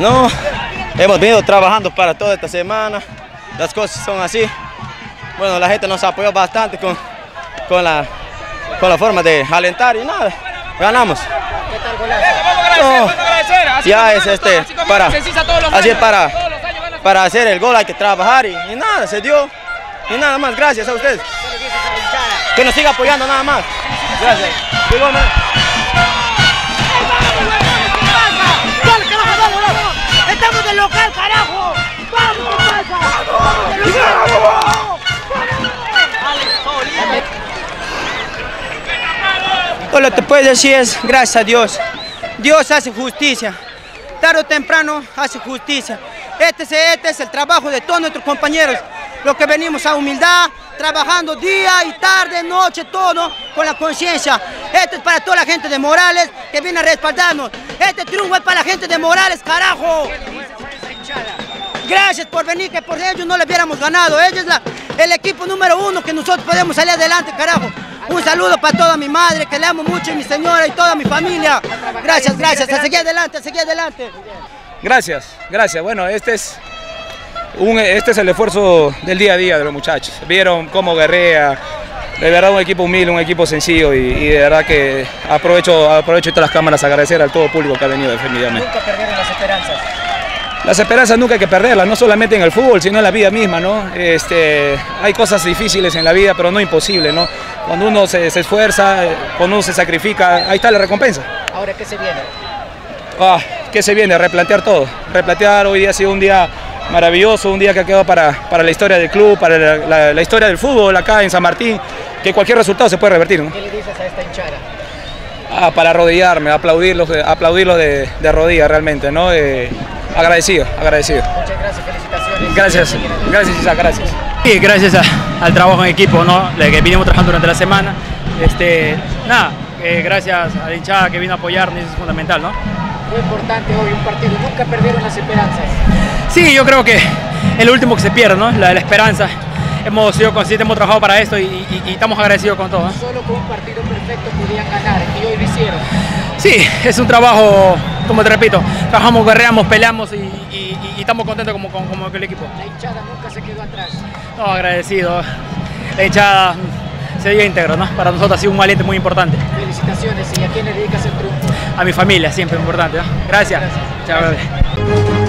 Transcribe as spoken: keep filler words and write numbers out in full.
No, hemos venido trabajando para toda esta semana, las cosas son así. Bueno, la gente nos apoyó bastante con, con, la, con la forma de alentar y nada, ganamos. ¿Qué tal golazo? No, ya es este, para, así es para, para hacer el gol hay que trabajar y, y nada, se dio. Y nada más, gracias a ustedes. Que nos siga apoyando nada más. Gracias. ¡Estamos del local, carajo! ¡Vamos, qué pasa! ¡Vamos del local! Todo lo que te puedo decir es gracias a Dios. Dios hace justicia. Tarde o temprano hace justicia. Este es, este es el trabajo de todos nuestros compañeros. Lo que venimos a humildad, trabajando día y tarde, noche, todo con la conciencia. Esto es para toda la gente de Morales que viene a respaldarnos. Este triunfo es para la gente de Morales, carajo. Gracias por venir, que por ellos no le hubiéramos ganado. Ellos es la, el equipo número uno que nosotros podemos salir adelante, carajo. Un saludo para toda mi madre, que le amo mucho, y mi señora y toda mi familia. Gracias, gracias. A seguir adelante, a seguir adelante. Gracias, gracias. Bueno, este es... Un, este es el esfuerzo del día a día de los muchachos. Vieron cómo guerrea, de verdad un equipo humilde, un equipo sencillo y, y de verdad que aprovecho, aprovecho todas las cámaras a agradecer al todo público que ha venido definitivamente. Nunca perdieron las esperanzas. Las esperanzas nunca hay que perderlas, no solamente en el fútbol, sino en la vida misma, ¿no? Este, hay cosas difíciles en la vida, pero no imposibles, ¿no? Cuando uno se, se esfuerza, cuando uno se sacrifica, ahí está la recompensa. Ahora, ¿qué se viene? Ah, ¿qué se viene? Replantear todo. Replantear, hoy día ha sido un día maravilloso, un día que ha quedado para, para la historia del club, para la, la, la historia del fútbol acá en San Martín, que cualquier resultado se puede revertir, ¿no? ¿Qué le dices a esta hinchada? Ah, para arrodillarme, aplaudirlos, aplaudirlos de, de rodillas realmente, ¿no? Eh, agradecido, agradecido. Muchas gracias, felicitaciones. Gracias, gracias Isaac, gracias. Sí, gracias a, al trabajo en equipo, ¿no? Le que vinimos trabajando durante la semana. Este, nada, eh, gracias a la hinchada que vino a apoyarnos, eso es fundamental, ¿no? Fue importante hoy un partido, nunca perdieron las esperanzas. Sí, yo creo que es lo último que se pierde, ¿no? La, la esperanza. Hemos sido conscientes, hemos trabajado para esto y, y, y estamos agradecidos con todo, ¿no? Solo con un partido perfecto podían ganar y hoy lo hicieron. Sí, es un trabajo, como te repito, trabajamos, guerreamos, peleamos y, y, y estamos contentos como, como, como el equipo. La hinchada nunca se quedó atrás. No, agradecido. La hinchada se dio íntegro, ¿no? Para nosotros ha sido un aliento muy importante. Felicitaciones. ¿Y a quién le dedicas el triunfo? A mi familia, siempre importante, ¿no? Gracias. Gracias. Chao. Gracias.